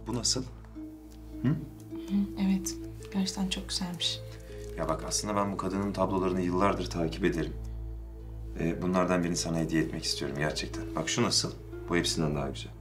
Bu nasıl? Evet, gerçekten çok güzelmiş. Ya bak aslında ben bu kadının tablolarını yıllardır takip ederim. Bunlardan birini sana hediye etmek istiyorum gerçekten. Bak şu nasıl? Bu hepsinden daha güzel.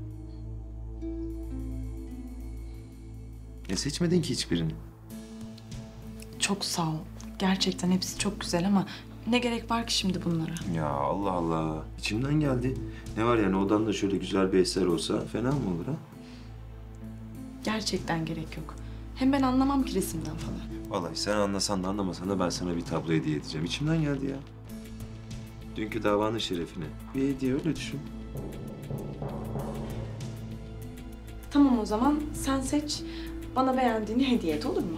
Seçmedin ki hiçbirini. Çok sağ ol. Gerçekten hepsi çok güzel ama ne gerek var ki şimdi bunlara? Ya Allah Allah. İçimden geldi. Ne var yani odanda şöyle güzel bir eser olsa fena mı olur ha? Gerçekten gerek yok. Hem ben anlamam ki resimden falan. Vallahi sen anlasan da anlamasan da ben sana bir tablo hediye edeceğim. İçimden geldi ya. Dünkü davanın şerefine. Bir hediye öyle düşün. Tamam o zaman sen seç. Bana beğendiğini hediye et, olur mu?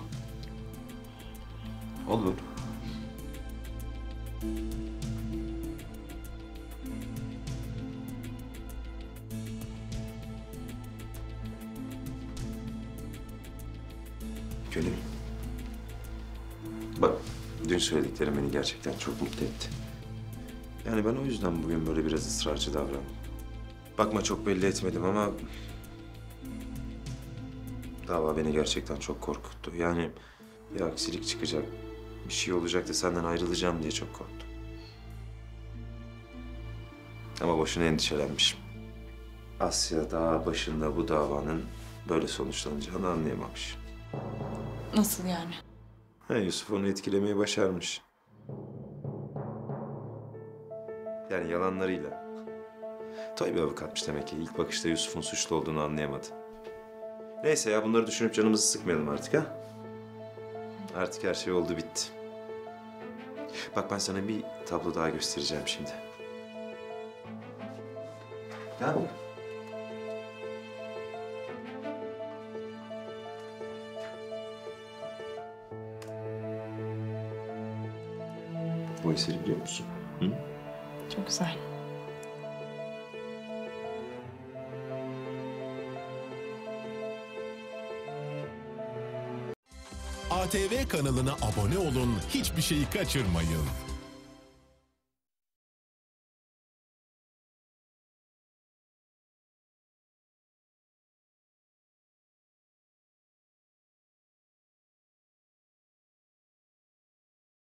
Olur. Gülüm. Bak, dün söylediklerim beni gerçekten çok mutlu etti. Yani ben o yüzden bugün böyle biraz ısrarcı davrandım. Bakma çok belli etmedim ama... dava beni gerçekten çok korkuttu. Yani bir aksilik çıkacak, bir şey olacak da senden ayrılacağım diye çok korktum. Ama boşuna endişelenmişim. Asya daha başında bu davanın böyle sonuçlanacağını anlayamamış. Nasıl yani? Yusuf onu etkilemeyi başarmış. Yani yalanlarıyla. Toy bir avukatmış demek ki. İlk bakışta Yusuf'un suçlu olduğunu anlayamadı. Neyse ya bunları düşünüp canımızı sıkmayalım artık ha. Artık her şey oldu bitti. Bak ben sana bir tablo daha göstereceğim şimdi. Gel. Bu eseri biliyor musun? Hı? Çok güzel. ATV kanalına abone olun, hiçbir şeyi kaçırmayın.